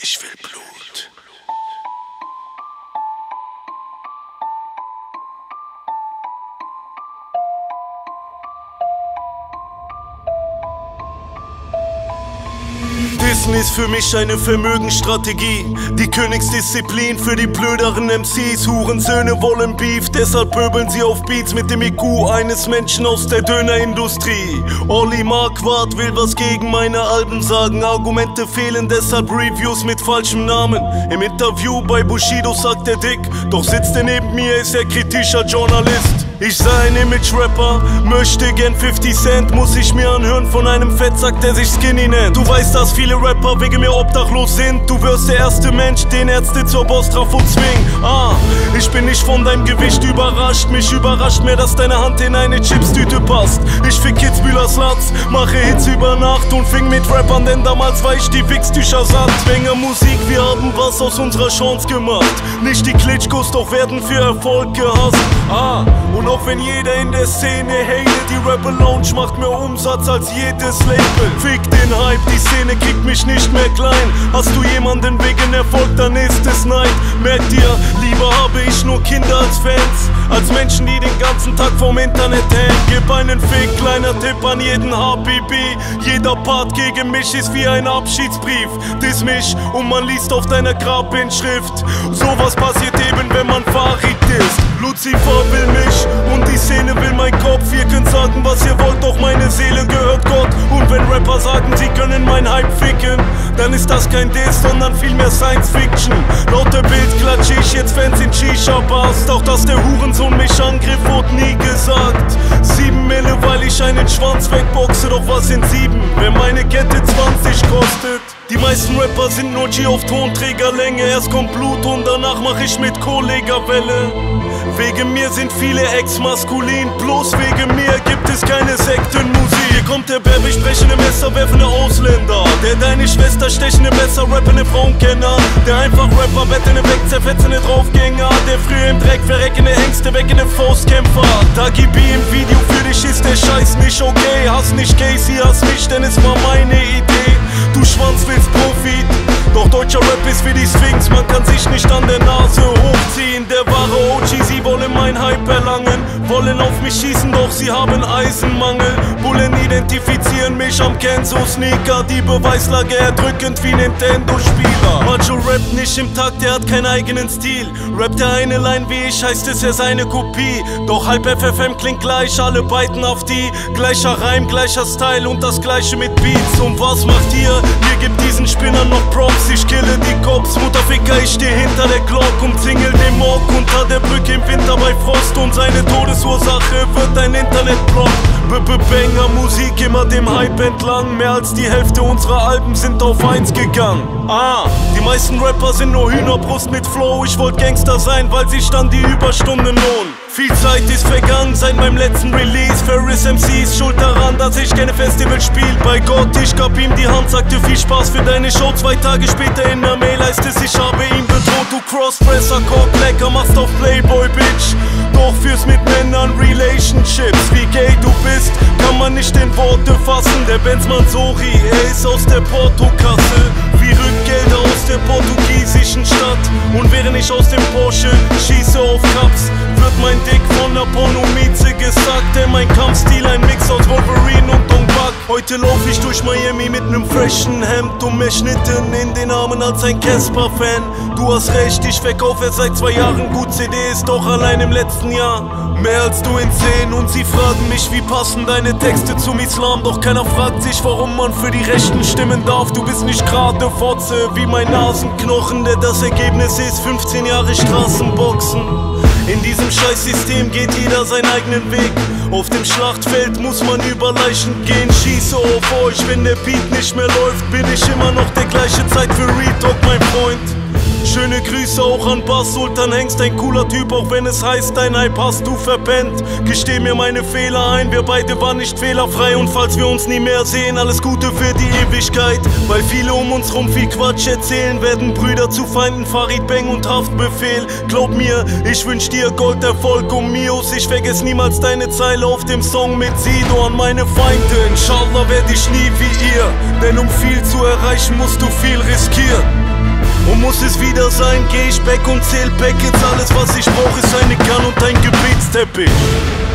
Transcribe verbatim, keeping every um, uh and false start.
Ich will Blut. Dissen ist für mich eine Vermögensstrategie, die Königsdisziplin für die blöderen M Cs. Hurensöhne wollen Beef, deshalb pöbeln sie auf Beats mit dem I Q eines Menschen aus der Dönerindustrie. Olli Marquardt will was gegen meine Alben sagen, Argumente fehlen, deshalb Reviews mit falschem Namen. Im Interview bei Bushido sagt er dick, doch sitzt er neben mir, ist er kritischer Journalist. Ich sei ein Image-Rapper, möchte gern fifty Cent, muss ich mir anhören von einem Fettsack, der sich Skinny nennt. Du weißt, dass viele Rapper wegen mir obdachlos sind, du wirst der erste Mensch, den Ärzte zur Bostrafo zwingen. Ah, ich bin nicht von deinem Gewicht überrascht, mich überrascht mehr, dass deine Hand in eine Chipstüte passt. Ich fick Kitzbühler Latz, mache Hits über Nacht und fing mit Rappern, denn damals war ich die Wichstücher satt. Banger Musik, wir haben was aus unserer Chance gemacht, nicht die Klitschkos, doch werden für Erfolg gehasst. Ah, und auch wenn jeder in der Szene hatet, die Rapper-Lounge macht mehr Umsatz als jedes Label. Fick den Hype, die Szene kriegt mich nicht mehr klein. Hast du jemanden wegen Erfolg, dann ist es Neid. Merk dir, lieber habe ich nur Kinder als Fans, als Menschen, die den ganzen Tag vom Internet hängen. Gib einen Fick, kleiner Tipp an jeden H B B. Jeder Part gegen mich ist wie ein Abschiedsbrief. Diss mich und man liest auf deiner Grabinschrift. Sowas passiert eben, wenn man Farid ist. Lucifer will mich und die Szene will mein Kopf. Ihr könnt sagen, was ihr wollt, doch meine Seele gehört Gott. Und wenn Rapper sagen, sie können mein Hype ficken, dann ist das kein Diss, sondern vielmehr Science Fiction. Laut der Bild klatsche ich jetzt Fans in Shisha-Bars, doch dass der Hurensohn mich angriff, wurde nie gesagt. Sieben Mille, weil ich einen Schwanz wegboxe, doch was sind sieben, wenn meine Kette zwanzig kostet? Die meisten Rapper sind nur G auf Tonträgerlänge, erst kommt Blut und danach mach ich mit Kollegawelle. Wegen mir sind viele ex-maskulin, bloß wegen mir gibt es keine Sektenmusik. Hier kommt der Bär, sprechende messerwerfende Ausländer, der deine Schwester stechende Messer rappende Frauenkenner, der einfach Rapper bettende weg, zerfetzende Draufgänger, der früher im Dreck verreckende Ängste weckende Faustkämpfer. Dagi B im Video, für dich ist der Scheiß nicht okay. Hass nicht Casey, hass mich, denn es war meine Idee. Du Schwanz willst Profit, doch deutscher Rap ist wie die Sphinx, man kann sich nicht an der Nase hochziehen. Der wahre O G, sie wollen mein Hype erlangen, wollen auf mich schießen, doch sie haben Eisenmangel. Bullen identifizieren mich am Kenzo-Sneaker, die Beweislage erdrückend wie Nintendo-Spieler. Macho rappt nicht im Takt, er hat keinen eigenen Stil. Rappt er eine Line wie ich, heißt es, er sei eine Kopie. Doch halb F F M klingt gleich, alle beiden auf die. Gleicher Reim, gleicher Style und das gleiche mit Beats. Und was macht ihr? Ihr gebt diesen Spinnern noch Props, ich kille die Cops. Mutterficker, ich steh hinter der Glock, umzingel den Mock unter der Brücke im Winter bei Frost. Und seine Todesursache wird ein Internetblock. B-B-Banger Musik immer dem Hype entlang, mehr als die Hälfte unserer Alben sind auf eins gegangen. Ah, die meisten Rapper sind nur Hühnerbrust mit Flow. Ich wollte Gangster sein, weil sich dann die Überstunden lohnen. Viel Zeit ist vergangen seit meinem letzten Release. Ferris M C ist schuld daran, dass ich keine Festivals spiel. Bei Gott, ich gab ihm die Hand, sagte viel Spaß für deine Show. Zwei Tage später in der Mail heißt es, ich habe ihn bedroht. Du Crossdresser, Cock, lecker, machst auf Playboy, Bitch. Doch führst mit Männern Relationships. Wie gay du bist, kann man nicht in Worte fassen. Der Benzmann Sori, er ist aus der Portokasse. Wie Rückgelder aus der portugiesischen Stadt. Und während ich aus dem Porsche schieße auf Cups, wird mein Dick von der Pornomize gesackt. Denn mein Kampfstil ein Mix aus Wolverine und Dong Bak. Heute lauf ich durch Miami mit nem freshen Hemd und mehr Schnitten in den Armen als ein Casper-Fan. Du hast recht, ich verkaufe seit zwei Jahren gut C Ds, doch allein im letzten Jahr mehr als du in zehn. Und sie fragen mich, wie passen deine Texte zum Islam, doch keiner fragt sich, warum man für die Rechten stimmen darf. Du bist nicht gerade Fotze wie mein Nasenknochen, der das Ergebnis ist fünfzehn Jahre Straßenboxen. In diesem Scheißsystem geht jeder seinen eigenen Weg. Auf dem Schlachtfeld muss man über Leichen gehen. Schieße auf euch, wenn der Beat nicht mehr läuft, bin ich immer noch der gleiche Zeit für Retalk, mein Freund. Schöne Grüße auch an Bass Sultan Hengst, ein cooler Typ, auch wenn es heißt, dein Hype hast du verpennt. Gesteh mir meine Fehler ein, wir beide waren nicht fehlerfrei. Und falls wir uns nie mehr sehen, alles Gute für die Ewigkeit. Weil viele um uns rum viel Quatsch erzählen, werden Brüder zu Feinden, Farid Bang und Haftbefehl. Glaub mir, ich wünsch dir Gold, Erfolg und Mios. Ich vergess niemals deine Zeile auf dem Song mit Sido an meine Feinde. Inshallah werd ich nie wie ihr, denn um viel zu erreichen musst du viel riskieren. Und muss es wieder sein, geh ich back und zähl Packets. Alles was ich brauch ist eine Gun und ein Gebetsteppich.